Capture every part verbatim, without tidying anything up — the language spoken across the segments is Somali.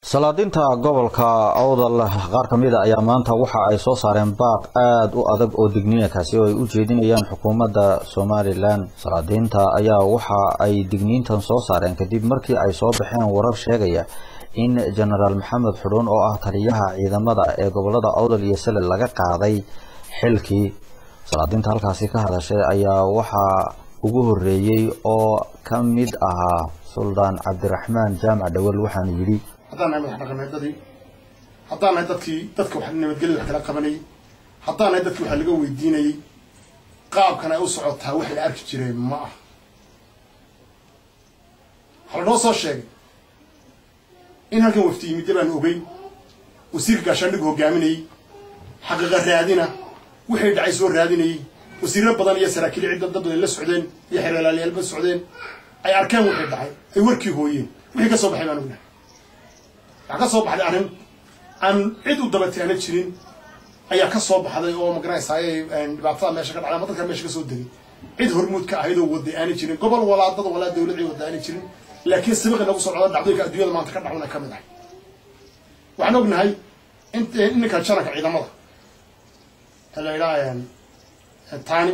salaadinta gobolka awdal qaar kamid ah ayaa maanta waxa ay soo saareen baaq aad u adag oo digniin kaasi oo ay u jeedinayaan xukuumadda Soomaaliland. salaadinta ayaa waxa ay digniintan soo saareen kadib markii ay soo baxeen warar sheegaya in General Maxamed Xudun oo ah taliyaha ciidamada ee gobolada Awdal iyo Sale laga qaaday xilkii. salaadinta halkaasi ka hadashay ayaa waxa ugu horeeyay oo kamid ah Suldaan Cabdiraxmaan Jaamac Dawal waxaan yiri haddaan nahay madax dhaqameedadii haddaan nahay dadkii dadka wax nabadgelyo wax kala qabanayay haddaan nahay dadkii waxa laga weydiinayay qaabkan ay u socotaa wax la arki jiray ma ah hal noo soo sheegay in halkan wafti yimid baan ogay wasiirka gaashaandhig hogaaminayay xaqiiqa raadina wixii dhacay soo raadinayay wasiirro badan iyo saraakiil cid dad badan la socdeen iyo xeelalayaal ba socdeen ay arkeen wixii dhacay ay warkii hooyeen wixii ka soo baxay baan ognahay ka soo baxday arin aan cid u dabatayna jirin ayaa ka soo baxday oo magaraysay dhibaatada meesha ka dhacday dadka meesha ka soo degay cid hormuud ka ahayd oo waday aan jirin gobol walaadad walaad dawladda wada aan jirin laakiin sabaqa nagu soo codad dhacdooyinka adduunyada maanta ka dhacayna kamid ah waxaan ognahay inta inka jaranka ciidamada la ilaahay taani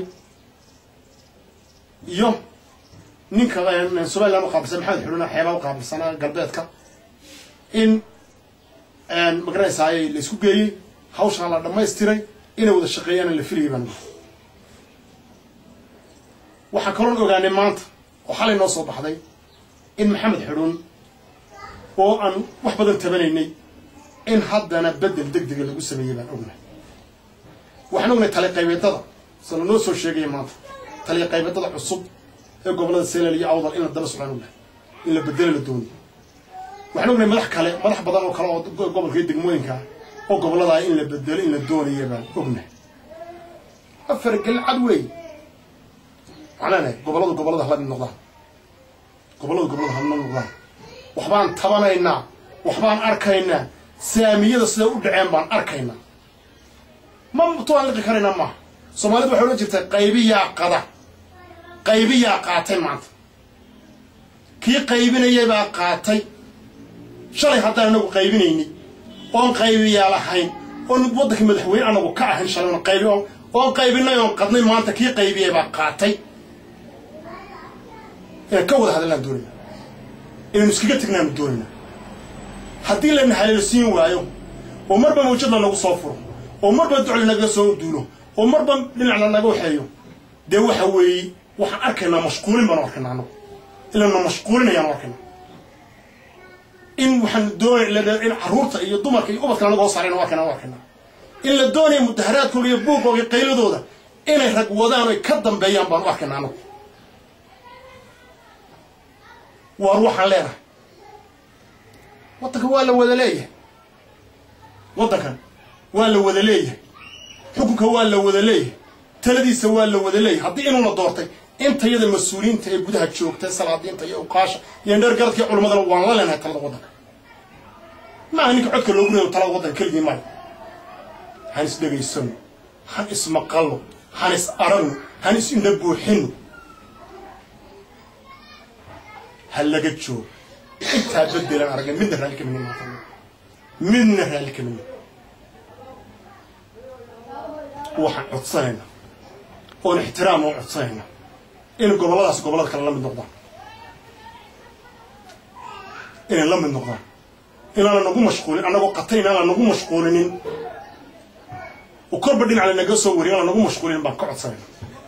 iyo ninka Soomaaliland qaabsan Maxamed Xudun xeebaa qaabsan galbeedka in aan magaraysay la isku geeyay hawshan la dhameystiray in wada shaqeeyaan la filiyay waxa kaloon ogaanay maanta oo xalay noo soo baxday in Maxamed Xudun oo aan wax badan tabanaynay in haddana bedel degdeg lagu sameeyay baan ognahay waxaan ognahay tali qaybeedada soo noo soo sheegay maanta tali qaybeedada cusub ee gobolada Sale iyo Awdal in la daba socon in la bedelo la doonayo waxaan ognahay madax kale madax badan oo kale oo gobolka degmooyinka oo gobolada in la bedelo in la doonayo baan ognahay afar gal cadwey waxaan gobolada gobolada la noqdaan gobolada gobolada la noqdaan waxbaan tabanaynaa waxbaan arkaynaa saamiyada sida u dhaceen baan arkaynaa ma mutaan liqi karayna ma Soomaalidu waxay u jirtay qaybiya qada qaybiya qaatay maanta kii qaybinayay baa qaatay shalay haddaan anagu qaybinayni oon qaybiyaa lahayn oon waddanka madaxweyne anagu ka ahayn shalay qaybi oon qaybinay oon qadnay maanta kii qaybiyay baa qaatay ee ka wada hadallaan doonayna inaynu iskaga tagnaan doonayna haddii la naxariisin waayo oo marba mawjadna nagu soo furo oo marba ducli naga soo duulo oo marba dhinacna naga waxeeyo dee waxa weeye waxaan arkaynaa mashquulin baan arkaynaa anagu ilaa mashquulinayaan arkaynaa in waxaan doonayaa in caruurta iyo dumarka iyo ubadka laga hoosareen waa kana waa kana in la doonayo mudaharaadkooda iyo buuqooda iyo qayladooda inay rag wadaan ay ka dambeeyaan baan u arkaynaa anagu waa ruuxan leedahay waddanka waa la wada leeyahay waddankan waa la wada leeyahay xukunka waa la wada leeyahay taladiisa waa la wada leeyahay haddii inuu la doortay inta yada mas'uuliyiinta ee gudaha joogta salaadiinta iyo uqaasha iyo dhargaradka culimadana waan la leenahay talada waddanka ma ninka codka loogu leeyahay talada waddanka kaliya ma han is dhageysan han is maqallo han is aragno han is inda buuxino hal laga joogo inta bedelan aragna midna raali ka minna midna raali ka minna waxaan codsanayna oo ixtiraam oo codsanayna in goboladaas gobolada kale la mid noqdaan in la mid noqdaan in aan nagu mashquulin anagu qatayna aan nagu mashquulinin oo korba dhinac la naga soo wariyo aan nagu mashquulin baan ka codsanayna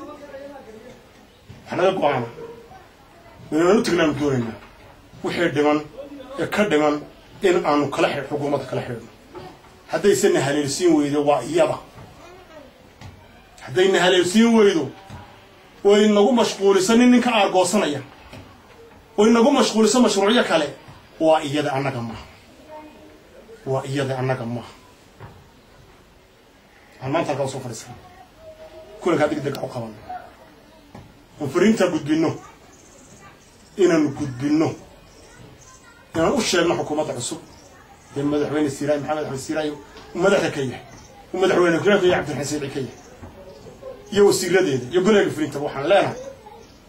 anaga go'aana inaan u tagnaan doonayna wixii dhiman ee ka dhiman in aanu kala xir xukuumadda kala xirno haddaysan haleelsiin weydo waa iyada haddayna haleelsiin weydo way nagu mashquulisan ninka aargoosanaya way nagu mashquulisan mashruuciyo kale waa iyada anaga ma waa iyada anaga ma maanta ka soo fariisan kulka degdeg u qaban oo fariinta gudbino inaan gudbino inaan u sheegno xukuumadda cusub ee madaxweyne Siiraay Maxamed Axmed Siiraay madaxda ka yahay madaxweyne Kuraafay Cabdilxasiin ka yahay iyo wasiiradeeda iyo golaha fulinta waxaan leenahay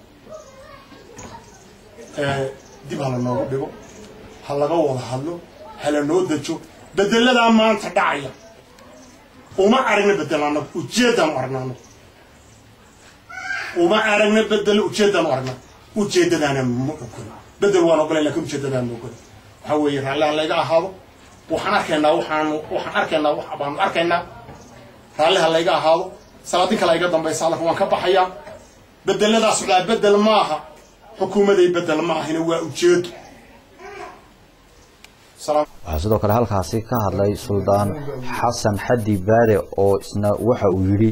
ee dib hala noogu dhigo hal laga wada hadlo hala noo dajo bedeladaa maanta dhacaya uma aragna bedelano ujeedaan u aragnaa uma aragna bedel ujeedaan u aragnaa ujeedadaana ma ogol bedel waan ogolay laakiin ujeedadaan ma ogol waxa weeye raalli layga ahaado waxaan arkaynaa waxaan waxaan arkaynaa wax baan arkaynaa raalli layga ahaado salaadin kale iga dambaysa alla waan ka baxayaa bedeladaas waa bedel maaha xukuumaday bedel maahina waa ujeedo waxaa sidoo kale halkaasi ka hadlay suldaan xasan xaddi baade oo isna waxa uu yidhi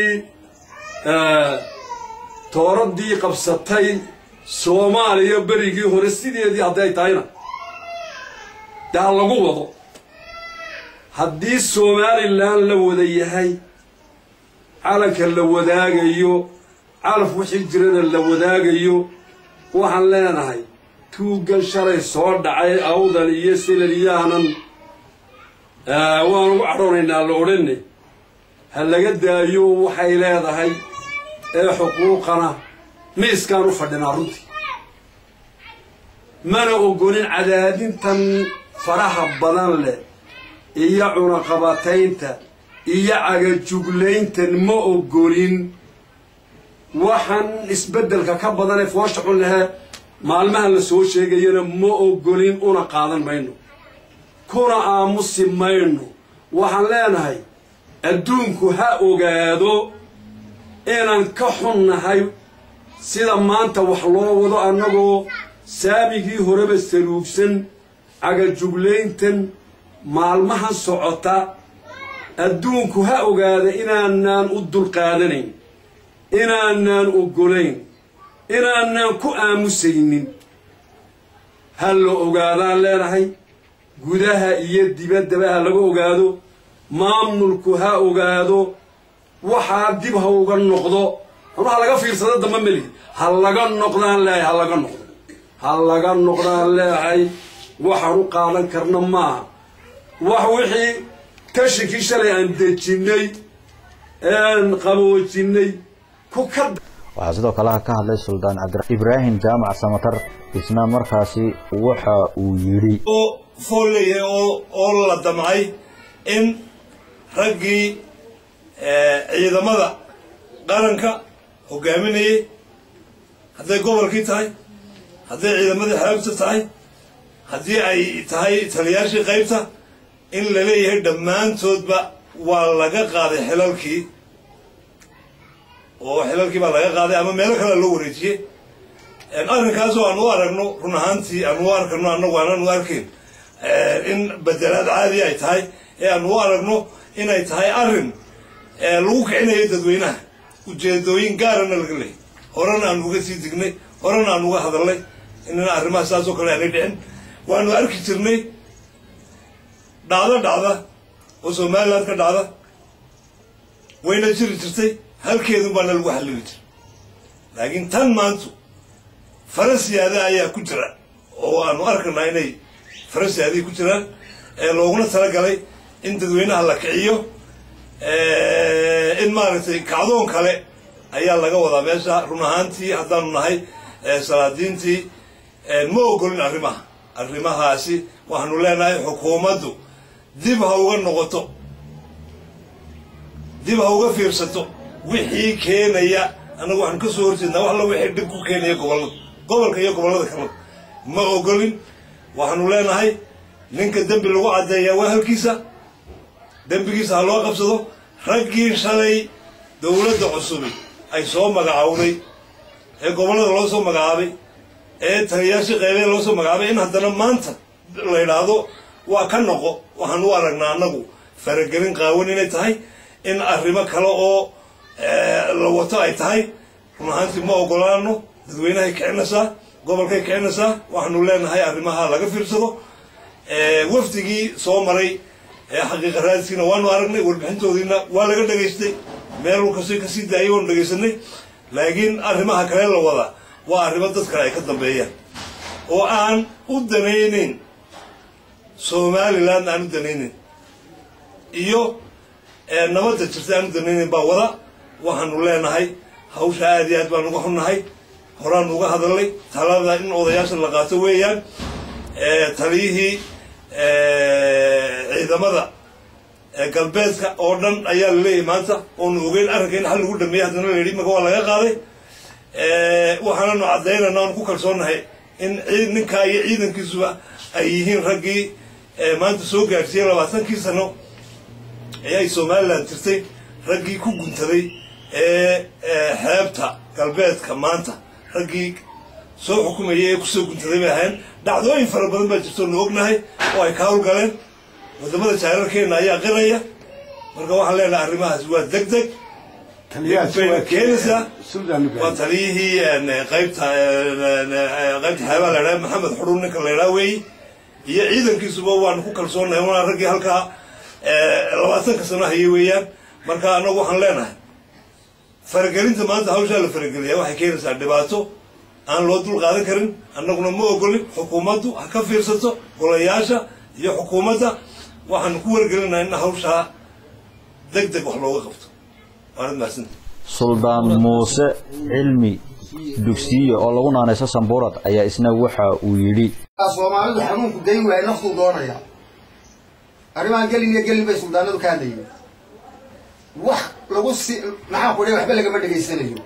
tooradii qabsatay Soomaaliya berigii hore sideedii hadday tahayna daa lagu wado haddii Somaliland la wada yahay calanka la wadaagayo calaf wixii jirada la wadaagayo waxaan leenahay tuugan shalay soo dhacay awdal iyo silaliyahanan waan ugu cadhoonaynaa la odhanay ha laga daayo waxay leedahay ee xuquuqana miiskaan u fadhinaa runtii mana ogolin cadaadintan faraha badan leh iyo cunaqabataynta iyo cagajuglayntan ma ogolin waxaan isbeddelka ka badan ee foosha xun leh maalmahan la soo sheegayana ma ogolin una qaadan mayno kuna aamusi mayno waxaan leenahay adduunku ha ogaado inaan ka xunnahay sida maanta wax loo wado annagoo saamigii horeba saluugsan cagajuglayntan maalmahan socota adduunku ha ogaada inaanaan u dulqaadanayn inaanaan ogolayn inaanaan ku aamusaynin ha la ogaadaan leenahay gudaha iyo dibaddaba ha laga ogaado maamulku ha ogaado waxaa dib ha uga noqdo ha laga fiirsado damba meli ha laga noqdaan leeyahay ha laga noqdo ha laga noqdaan leeyahay waxaan u qaadan karna maaha wax wixii kashikii shalay aan dejinnay een qaboojinay ku ka waxaa sidoo kale ka hadlay suldaan cabdi ibraahim jaamac samatar isna markaasi waxa uu yiri oo foolay oo oo la damay in raggii ciidamada qaranka hogaaminayay hadday gobolkii tahay hadday ciidamadii xeebta tahay haddii ay tahay taliyaashii qaybta in la leeyahay dhammaantoodba waa laga qaaday xilalkii oo xilalkii baa laga qaaday ama meelo kale loo wareejiyey arrinkaasoo aan u aragno run ahaantii aan u arkano annagu aanan u arkayn in bedelaad caadi ay tahay ee aan u aragno inay tahay arrin lagu kicinayo dadweynaha ujeedooyin gaarana laga leeyay horena aan uga sii dignay horena aan uga hadalnay inana arrimaha saasoo kale aanay dhicin waanu arki jirnay dhacdo dhacda oo Somaliland ka dhacda wayna jiri jirtay halkeedu baana lagu xallin jiray laakiin tan maanta farasiyaada ayaa ku jira oo aanu arkaynaa inay farasiyaadii ku jiraan ee looguna talagalay in dadweynaha la kiciyo in maaragtay kacdoon kale ayaa laga wadaa meesha run ahaantii haddaanu nahay salaadiintii ma ogolin arrimaha arrimahaasi waxaanu leenahay xukuumaddu dib ha uga noqoto dib ha uga fiirsato wixii keenaya annagu waxaan ka soo horjeednaa wax la wixii dhib ku keenaya gobollada gobolka iyo gobollada kale ma ogolin waxaanu leenahay ninka dembi lagu caddeeyaa waa halkiisa dembigiisa ha loo qabsado raggii shalay dowladda cusubi ay soo magacaawday ee gobollada loo soo magacaabay ee taliyaashii qeybee loo soo magacaabay in haddana maanta la yidhaahdo waa ka noqo waxaan u aragnaa annagu faragelin qaawan inay tahay in arrimo kale oo la wato ay tahay run ahaantii ma ogolaano dadweynahay kicinaysaa gobolkay kicinaysaa waxaanu leenahay arrimaha laga fiirsado wafdigii soo maray ee xaqiiqa raadkiina waanu aragnay warbixintoodiina waa laga dhegaystay meel kastoo kasii daayay waanu dhegaysanay laakiin arrimaha kale la wadaa waa arrimo dad kale ay ka dambeeyaan oo aan u danaynayn Somaliland aan u danaynayn iyo nabadda jirta aan u danaynayn baa wada waxaanu leenahay hawsha aad iyo aad baan uga xunnahay horaan uga hadalnay talada in odayaasha la qaato weeyaan taliyihii ciidamada galbeedka oo dhan ayaa la leeyahay maanta oonu ogeyn arrinka in xal lagu dhameeyey haddana la yidhi maka waa laga qaaday waxaananu caddaynana aan ku kalsoonnahay in ninkaa iyo ciidankiisuba ay yihiin raggii maanta soo gaadhsiiyey labaatankii sano ee ay somalilan tirtay raggii ku guntaday ee xeebta galbeedka maanta raggii soo xukumayay ee kusoo guntaday bay ahayn dhacdooyin fara badan baa jirto nu ognahay oo ay ka hawlgaleen wadamada jaararkeena ayaa qiraya marka waxaan leenahay arrimahaas waa deg deg bayna keenaysaa waa taliyihii qaybta qaybta xeebaa la idhaha maxamed xudhuun ninka la idhaha weeyi iyo ciidankiisuba waanu ku kalsoonahay waana raggii halkaa labaatanka sano hayay weeyaan marka annagu waxaan leenahay faragelinta maanta hawshaa la farageliyaa waxay keenaysaa dhibaato aan loo dul qaadan karin annaguna ma ogolin xukuumaddu ha ka fiirsato golayaasha iyo xukuumadda waxaan ku wargelinahay in hawshaa deg deg wax looga qabto waanad mahadsantahay suldaan muuse cilmi dugsiye oo lagu naanayso sambuurad ayaa isna waxa uu yidhi soomaalidu xanuunku dayn waay naftuu doonaya arrimahan gelin iyo gelin bay suldaanadu ka hadlayeen wax lagu si maxaa ku dhahay waxba lagama dhegaysanayo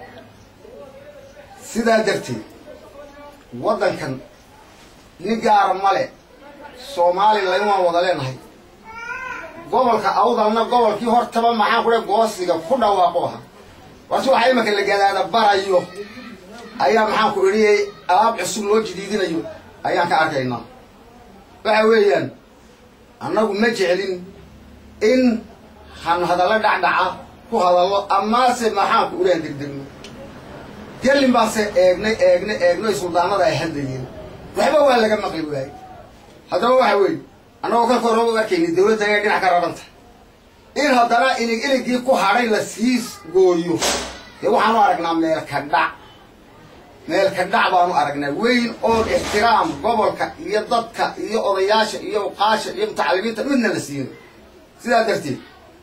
sidaa darteed waddankan nin gaara male Soomaaliland waan wada leenahay gobolka awdalna gobolkii hortaba maxaa ku dhahay goosiga ku dhawaaqo ah waxa waxa imaka la gadaada barayo ayaa maxaa ku dhigay alaab cusub loo jidiidinayo ayaan ka arkaynaa waxa weeyaan annagu ma jecelin in han hadalla dhacdhaca ku hadallo ama se maxaa ku ureen degdegno gelin baa se eegnay eegnay eegnay suldaanada ay hadlayeen waxba waa laga maqli waayay haddaba waxa weey anagoo ka koroobo arkayni dawladda ay dhinac ka rabanta in haddana inig inigii ku hadhay la siis gooyo ee waxaanu aragnaa meel ka dhac meel ka dhac baanu aragnaa weyn oo ixtiraam gobolka iyo dadka iyo odayaasha iyo qaasha iyo mutacalimiinta midna la siiyo sidaa darteed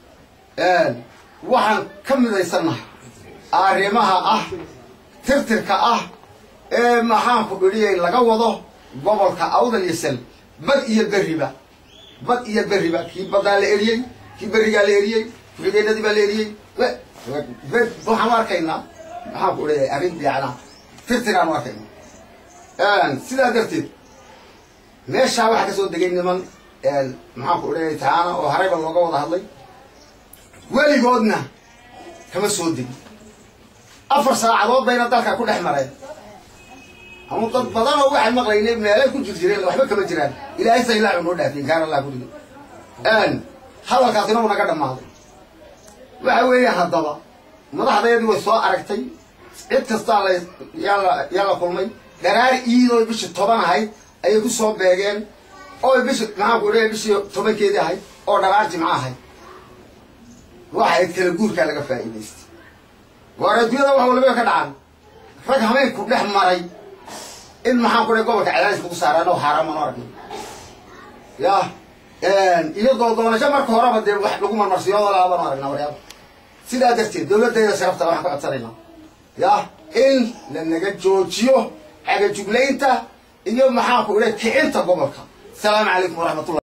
waxaan ka midaysanahay arrimaha ah tirtirka ah ee maxaan ku dhigay laga wado gobolka awdal iyo sal bad iyo beriba bad iyo beriba kii badaa la eriyey kii berigaa la eriyey fideedadii baa la eriyey waxaan arkaynaa maxaan ku dhigay arrin fiicana tirtiraan arkaynaa sidaa darteed meeshaa waxaa ka soo degay niman maxaan ku dhigay taana oo harayba looga wada hadlay weligoodna kama soo degin afar saacadood bayna dalka ku dhex mareen ama dad badan oo waxay maqlaynay meelay ku jirjireen waxba kama jiraan ilaahay sayla uu noo dhaafin kaar Allah ku dhigay aan hadalkaasina uu naga dhamaaday waxa weeye haddaba madaxdeedii way soo aragtay cid kasta la yalla yalla kulmay daraar iidoo bishi toban ahayd ayay ku soo beegeen oo bishi maxaa ku dhigay bishi tobankeedii ahayd oo daraar jimca ahayd waxay kala guurka laga faa'iideystay waradiyada wax walba ka dhacay rag hameen ku dhex maray in maxaan ku dhahay gobolka cadaadis lagu saaraan oo xaraam aan aragno ya een iyadoo doonasho marka horeba dee wax lagu marmarsiyo oo laaban aragnaa waryaab sidaa darteed dawladdeeda sharafta waxaan ka codsanaynaa ya in la naga joojiyo caga juglaynta iyo maxaan ku dhahay kicinta gobolka salaamu calaykum waraxmatullahi